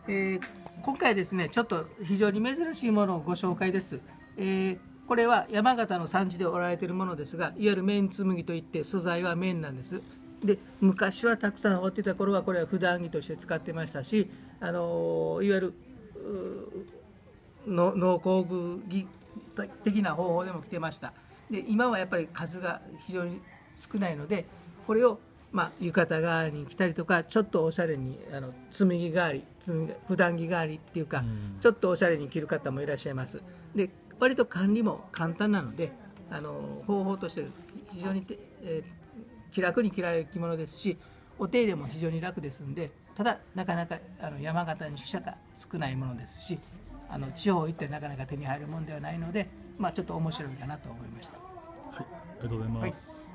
今回はですね、ちょっと非常に珍しいものをご紹介です。これは山形の産地で織られているものですが、いわゆる綿紬といって素材は綿なんです。で、昔はたくさん織っていた頃はこれは普段着として使ってましたし、いわゆる農工具的な方法でも着てました。で、今はやっぱり数が非常に少ないので、これを浴衣代わりに着たりとか、ちょっとおしゃれに紬代わり、普段着代わりっていうか、ちょっとおしゃれに着る方もいらっしゃいます。で、割と管理も簡単なので、方法として非常に気楽に着られる着物ですし、お手入れも非常に楽ですんで、ただなかなか山形に宿舎が少ないものですし、地方行ってなかなか手に入るものではないので、ちょっと面白いかなと思いました。 はい、ありがとうございます。はい。